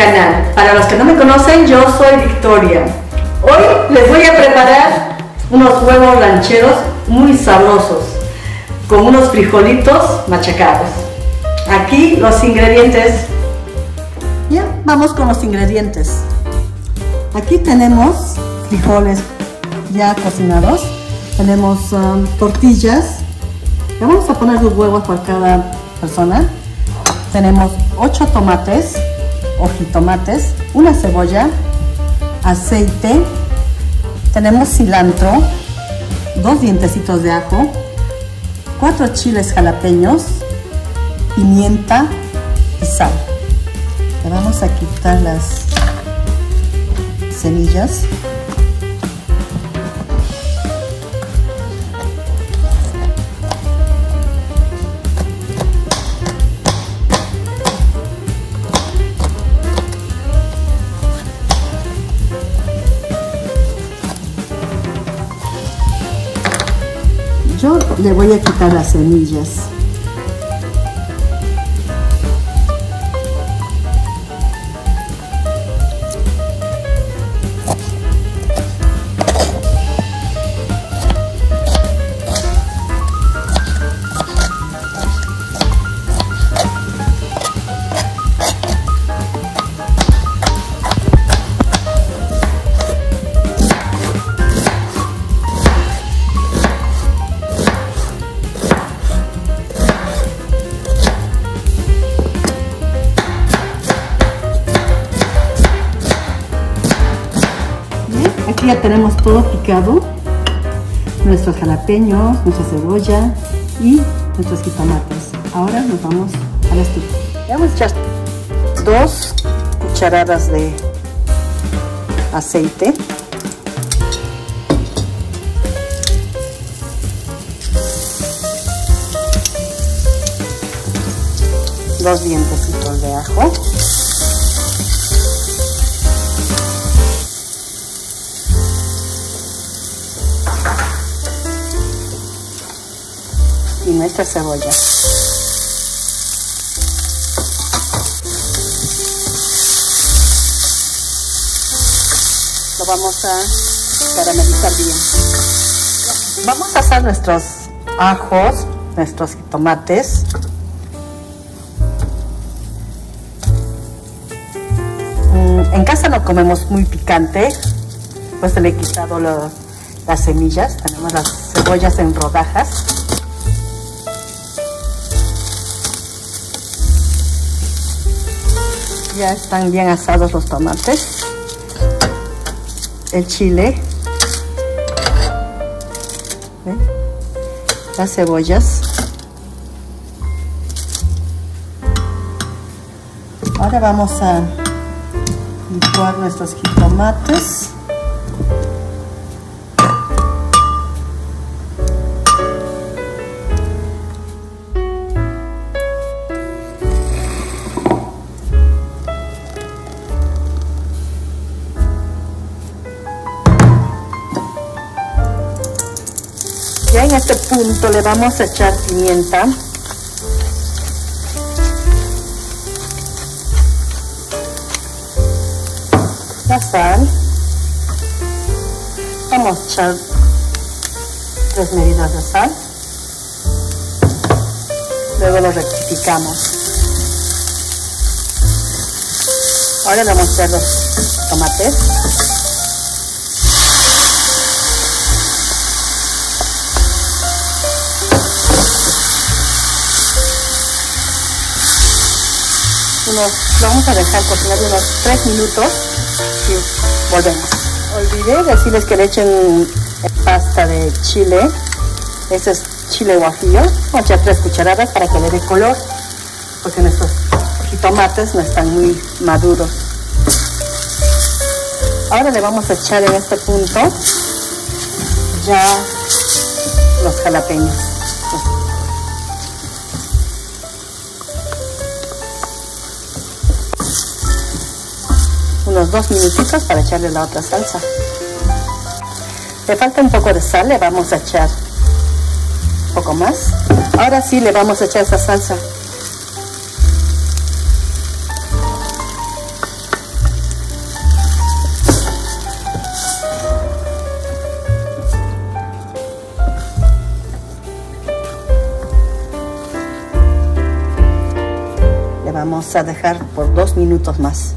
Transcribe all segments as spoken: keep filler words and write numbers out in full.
canal. Para los que no me conocen, yo soy Victoria. Hoy les voy a preparar unos huevos rancheros muy sabrosos con unos frijolitos machacados. Aquí los ingredientes. Bien, vamos con los ingredientes. Aquí tenemos frijoles ya cocinados, tenemos um, tortillas. Le vamos a poner dos huevos por cada persona. Tenemos ocho tomates o jitomates, una cebolla, aceite, tenemos cilantro, dos dientecitos de ajo, cuatro chiles jalapeños, pimienta y sal. Le vamos a quitar las semillas. Yo le voy a quitar las semillas. Aquí ya tenemos todo picado, nuestros jalapeños, nuestra cebolla y nuestros jitomates. Ahora nos vamos a la estufa. Vamos a echar dos cucharadas de aceite. Dos dientecitos de ajo. Y nuestra cebolla. Lo vamos a caramelizar bien. Vamos a hacer nuestros ajos, nuestros tomates. En casa no comemos muy picante, pues le he quitado lo, las semillas. Tenemos las cebollas en rodajas. Ya están bien asados los tomates, el chile, ¿ven? Las cebollas. Ahora vamos a licuar nuestros jitomates. Ya en este punto le vamos a echar pimienta, la sal, vamos a echar tres medidas de sal, luego lo rectificamos. Ahora le vamos a echar los tomates. Unos, lo vamos a dejar cocinar unos tres minutos y volvemos. Olvidé decirles que le echen pasta de chile. Este es chile guajillo. Vamos a echar tres cucharadas para que le dé color, porque nuestros jitomates no están muy maduros. Ahora le vamos a echar en este punto ya los jalapeños. Unos dos minutitos para echarle la otra salsa. Le falta un poco de sal, le vamos a echar un poco más. Ahora sí le vamos a echar esa salsa. vamos a dejar por dos minutos más.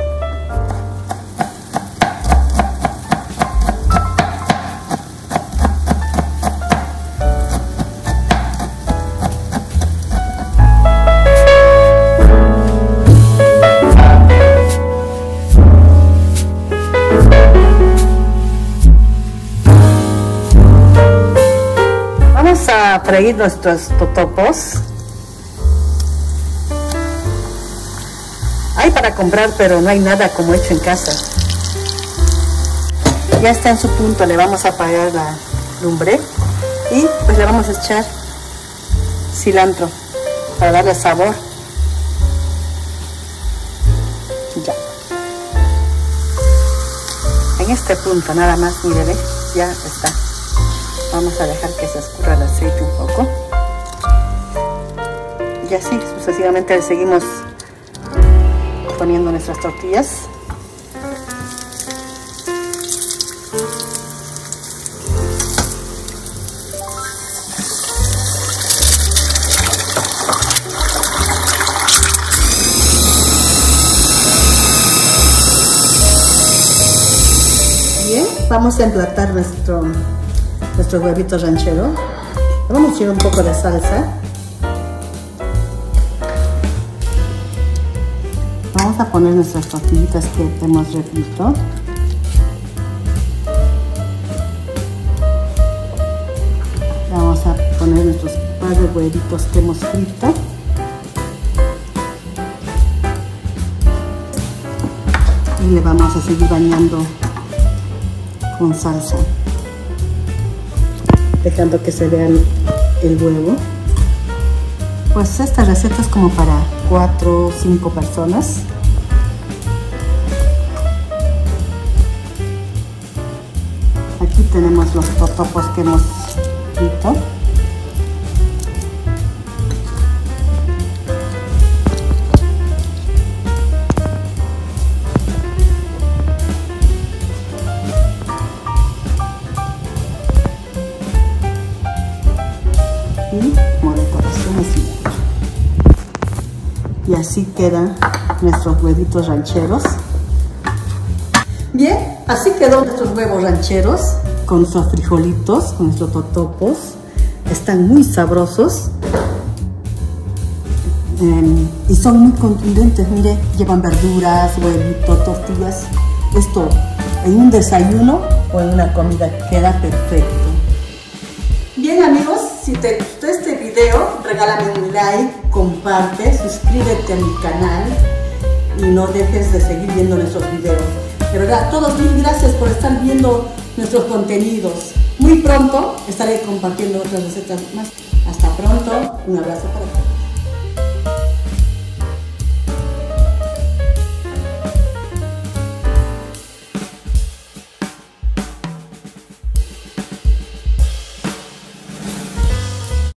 Vamos a freír nuestros totopos. Hay para comprar, pero no hay nada como hecho en casa. Ya está en su punto, le vamos a apagar la lumbre y pues le vamos a echar cilantro para darle sabor. Ya. En este punto nada más, mire, ¿ve? Ya está. Vamos a dejar que se escurra el aceite un poco. Y así sucesivamente le seguimos poniendo nuestras tortillas. Bien, vamos a emplatar nuestro nuestro huevito ranchero. Le vamos a echar un poco de salsa. Vamos a poner nuestras tortillitas que hemos refrito. Vamos a poner nuestros par de huevitos que hemos frito. Y le vamos a seguir bañando con salsa, dejando que se vea el, el huevo. Pues esta receta es como para cuatro o cinco personas. Aquí tenemos los totopos que hemos frito. Como decoración así. Y así quedan nuestros huevitos rancheros. Bien, así quedó nuestros huevos rancheros con nuestros frijolitos, con nuestros totopos. Están muy sabrosos eh, y son muy contundentes. Mire, llevan verduras, huevitos, tortillas. Esto en un desayuno o en una comida queda perfecto. Bien, amigos, si te gustó este video, regálame un like, comparte, suscríbete a mi canal y no dejes de seguir viendo nuestros videos. De verdad, todos mil gracias por estar viendo nuestros contenidos. Muy pronto estaré compartiendo otras recetas más. Hasta pronto, un abrazo para todos.